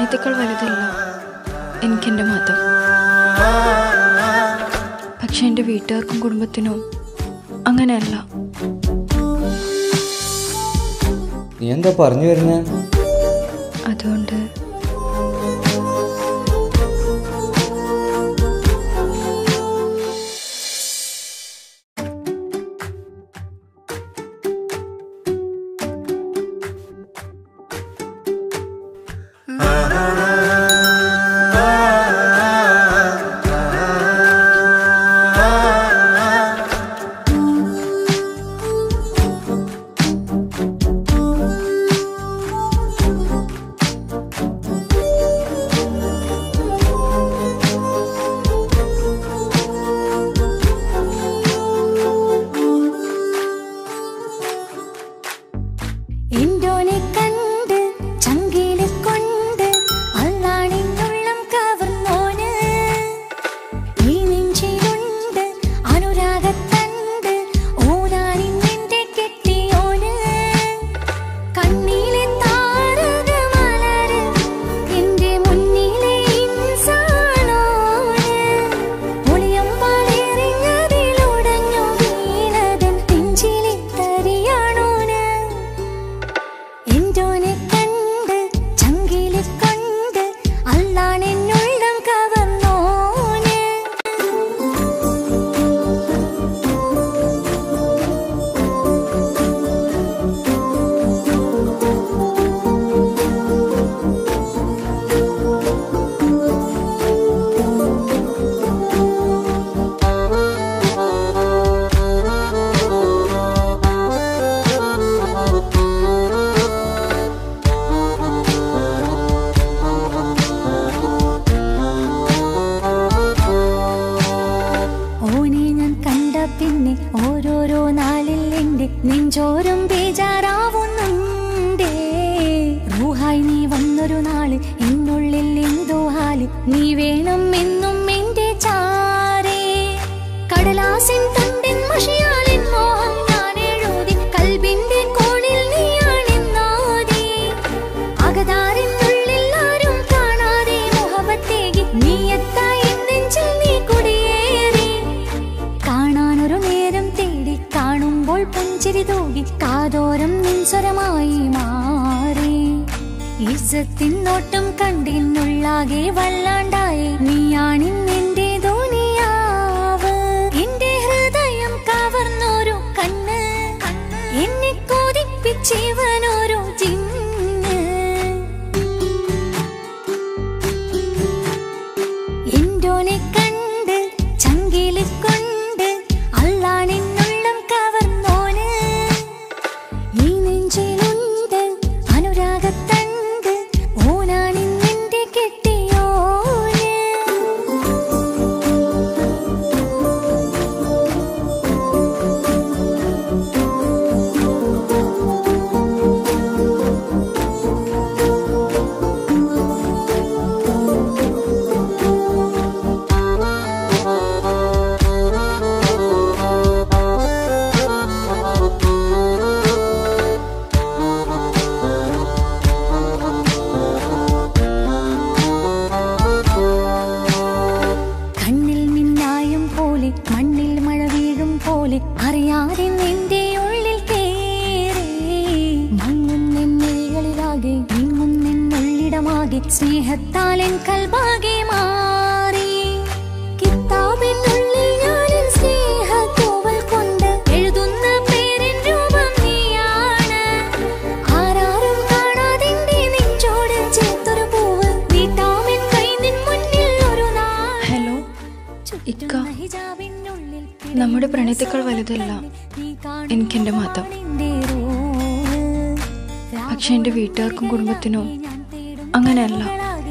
പ്രണയത്തേക്കാൾ വലുതല്ല എനിക്കെൻ്റെ മതം. പക്ഷെ എൻ്റെ വീട്ടുകാർക്കും കുടുംബത്തിനും അങ്ങനെയല്ല. നീ എന്താ പറഞ്ഞു വരുന്നത്? അതുകൊണ്ട് നെഞ്ചോരം ബേജാറാവുന്നുണ്ടേ. റൂഹായി നീ വന്നൊരു നാള് എന്നുള്ളിൽ എന്തോ ഹാല്. നീ വേണം എന്നും എന്റെ ചാരേ. കടലാസിൻ തണ്ടിൻ മഷിയാലിൻ മോഹം ഞാൻ എഴുതി. കൽബിന്റെ കോണിൽ നീയാണെന്നാതി. അകതാരിനുള്ളിൽ ആരും കാണാതെ മുഹബത്തേകി നീ എത്തായി നെഞ്ചിൽ നീ കുടിയേറി. കാണാനൊരു നേരം തേടി കാണുമ്പോൾ പുഞ്ചിരി തൂകി കാതോരം നിൻസ്വരമായി മാറി. ഇസ്സത്തിൻ നോട്ടം കണ്ടിന്നുള്ളാകെ വല്ലാണ്ടായി. നീയാണിന്നെന്റെ ദുനിയാവ്. എന്റെ ഹൃദയം കവർന്നോരു കണ്ണ്, എന്നെ കൊതിപ്പിച്ചിവനോരോ ജിന്ന്. എന്തോനെ കണ്ട് ചങ്കില് കൊണ്ട് അല്ലാണെന്നുള്ളം കവർന്നോന്. ഈ നെഞ്ചിലുണ്ട് അനുരാഗത്തണ്ട്. ഓനാണിന്നെന്റെ കെട്ടിയോന്. കണ്ണിൽ മിന്നായം പോലെ മണ്ണിൽ മഴ വീഴും പോലെ അറിയാതെ നിന്റെ ഉള്ളിൽ കേറി. മങ്ങുന്നെന്നിഴികളിലാകെ നീങ്ങുന്നെന്നുള്ളിടമാകെ സ്നേഹത്താൽ എൻ കൽബാകെ മാറി. കിതാബിനുള്ളിൽ ഞാനെൻ സ്നേഹത്തൂവൽ കൊണ്ട് എഴുതുന്ന പേരിൻ രൂപം നീയാണ്. ആരാരും കാണാതെന്റെ നെഞ്ചോട് ചേർത്തൊരു പൂവ് നീട്ടാമെൻ കൈ നിൻ മുന്നിൽ ഒരു നാൾ. ഹലോ ഇക്ക, നമ്മുടെ പ്രണയത്തേക്കാൾ വലുതല്ല എനിക്കെൻ്റെ മതം. പക്ഷെ എൻ്റെ വീട്ടുകാർക്കും കുടുംബത്തിനും അങ്ങനെയല്ല.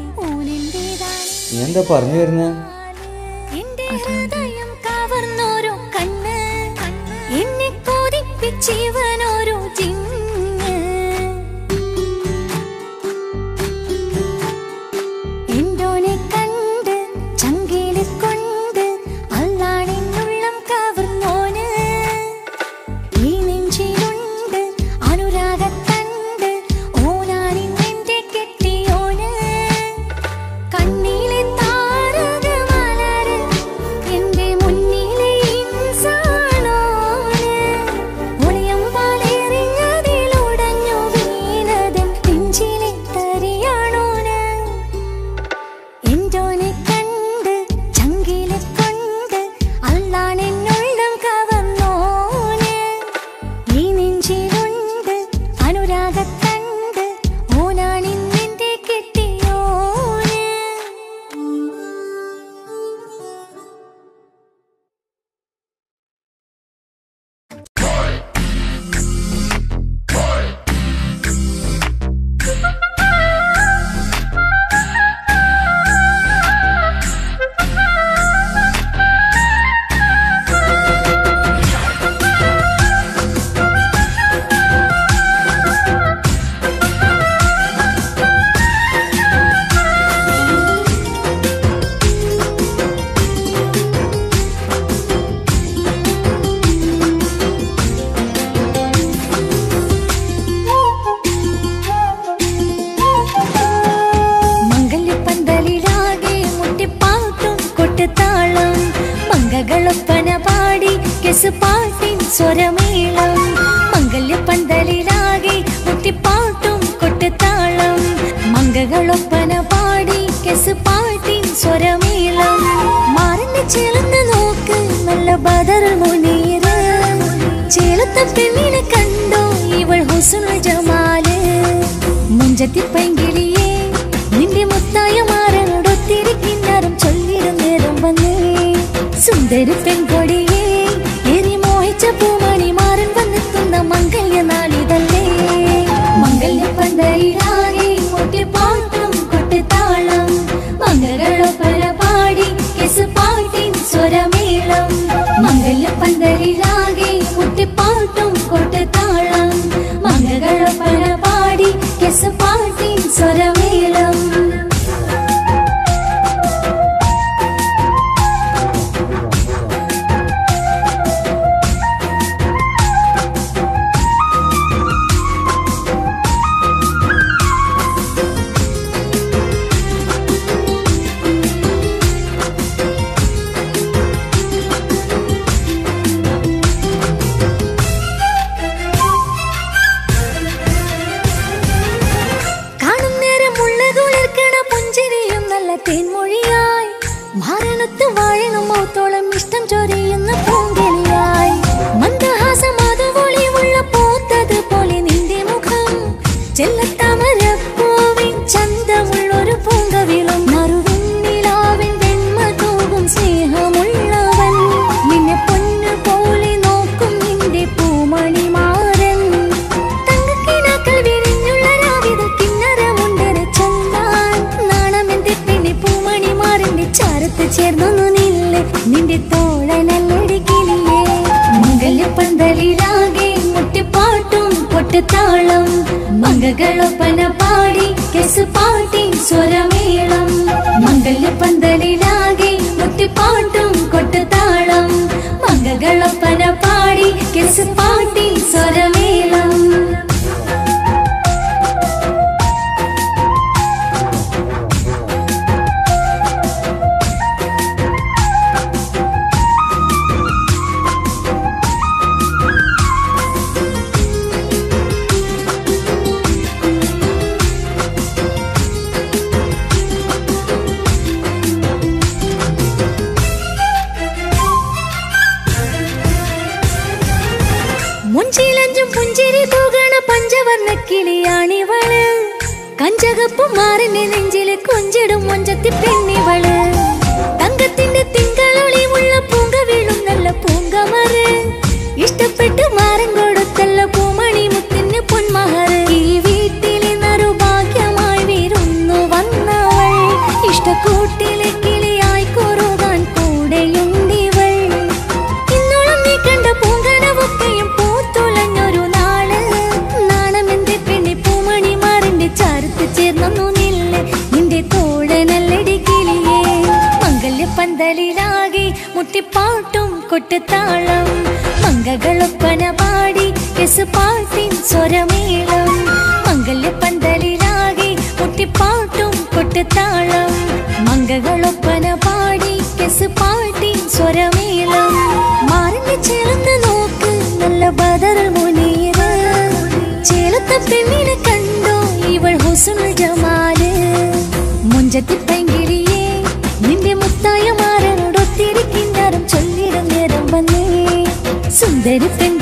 നീ എന്താ പറഞ്ഞു വരുന്നത്? കവർന്നോരോ കണ്ണ്, എന്നെ കൊതിപ്പിച്ചിവനോരോ ജിന്ന്. എന്തോനെ കണ്ട് ചങ്കില് കൊണ്ട് അല്ലാണെന്നുള്ളം കവർന്നോന്. ഈ നെഞ്ചിലുണ്ട് അനുരാഗത്തണ്ട്. ഓനാണിന്നെന്റെ കെട്ടിയോന്. മംഗളൊപ്പന പാടി കെസ് പാട്ടിൻ സ്വരമേളം മംഗല്യപ്പന്തലിലാകെ മുട്ടിപ്പാട്ടും കൊട്ടുതാളം മംഗളൊപ്പന പാടി കെസ് പാട്ടിൻ സ്വരമേളം മാറിന്റെ ചേലന്ന് നോക്ക് നല്ല ബദറുൽ മുനീർ ചേലത്തെ പെണ്ണിനെ കണ്ടോ ഇവൾ ഹുസ്നുൽ ജമാല് മുഞ്ചത്തി പൈങ്കിളിയേ നിന്റെ മുത്തായ മാറനോടൊത്തിരി കിന്നാരം ചൊല്ലിടും നേരം വന്നേ സുന്ദരി പെൺകൊടിയേ ഏറി മോഹിച്ച പൂമണി മാറൻ വന്നെത്തുന്ന മംഗല്യ നാളിതല്ലേ മംഗല്യപ്പന്തലിലാകെ മുട്ടിപ്പാട്ടും കൊട്ടുതാളം മംഗളൊപ്പന പാടി കെസ് പാട്ടിൻ സ്വരമേളം മംഗല്യപ്പന്തലിലാകെ മുട്ടിപ്പാട്ടും കൊട്ടുതാളം മംഗളൊപ്പന പാടി കെസ് പാട്ടിൻ സ്വരമേളം തേൻമൊഴിയായി മാരണത്ത് വാഴണം മൗത്തോളം ഇഷ്ടം ചൊരിയുന്ന പൂങ്കിളിയായി മന്ദഹാസം അതുപൊളിയുള്ള പൂത്തത് പോലെ നിന്റെ മുഖം ചെല്ലത്താമരപ്പൂവിൻ ചന്തമുള്ളൊരു പൂങ്കവിളും നറുവെണ്ണിലാവിൻ വെണ്മ തൂകും സ്നേഹമുള്ളവൻ നിന്നെ പൊന്നു പോലെ നോക്കും നിന്റെ പൂമണി മാറൻ തങ്കക്കിനാക്കൾ വിരിഞ്ഞുള്ള രാവിലെ കിന്നരമുണ്ടര ചൊല്ലാൻ നാണമെന്റെ പൂമണി മാറിന്റെ ചാരത്ത് ചേർന്നൊന്നു നില്ലേ നിന്റെ തോഴനല്ലടിക്കില്ലേ മംഗല്യപ്പന്തലിലാകെ മുട്ടിപ്പാട്ടും കൊട്ടുതാളം മംഗളൊപ്പന പാടി കെസ് പാട്ടിൻ സ്വരമേളം മംഗല്യപ്പന്തലിലാകെ മുട്ടിപ്പാട്ടും കൊട്ടുതാളം മംഗളൊപ്പന പാടി കെസ് പാട്ടിൻ സ്വരമേളം മുഞ്ചിലഞ്ചും പുഞ്ചിരി തൂകണ പഞ്ചവർണ്ണ കിളിയാണിവള് കഞ്ചകപ്പു മാറിന്റെ നെഞ്ചില് കൊഞ്ചിടും മൊഞ്ചത്തി പെണ്ണിവള് തങ്കത്തിന്റെ തിങ്കളൊളിവുള്ള പൂങ്ക വീഴും നല്ല പൂങ്കമറ് ഇഷ്ടപ്പെട്ട് മാറൻ കൊടുത്തല്ല പൂമണി മുത്തിന് പൊന്മഹറ് ഈ വീട്ടിലെ നറുഭാഗ്യമായി വീരുന്നു വന്നവൾ ഇഷ്ടക്കൂട്ടിലെ കിളിയായി കൊറുകാൻ കൂടെയുണ്ടിവൾ ഇന്നോളം നീ കണ്ട പൂങ്കനവൊക്കെയും പൂത്തുളഞ്ഞൊരു നാള് നാണമെന്റെ പെണ്ണി പൂമണി മാറിന്റെ ചാരത്ത് ചേർന്നു നില്ലേ നിന്റെ തോഴനല്ലടി കിളിയേ മംഗല്യപ്പന്തലിലാകെ മുട്ടിപ്പാട്ടും കൊട്ടുതാളം മംഗളൊപ്പന പാടി കെസ് പാട്ടിൻ സ്വരമേളം മംഗല്യപ്പന്തലിലാകെ മുട്ടിപ്പാട്ടും കൊട്ടുതാളം മംഗളൊപ്പന പാടി കെസ് പാട്ടിൻ സ്വരമേളം മാറിന്റെ ചേർന്ന് നോക്ക് നല്ല ബദറുൽ മുനീർ ചേലത്തെ പെണ്ണിനെ കണ്ടോ ഇവൾ ഹുസ്നുൽ ജമാല് മുഞ്ചത്തി പൈങ്കിളിയേ നിന്റെ മുത്തായ മാറനോടൊത്തിരി കിന്നാരം ചൊല്ലിടും നേരം വന്നേ സുന്ദരി പെണ്ണ്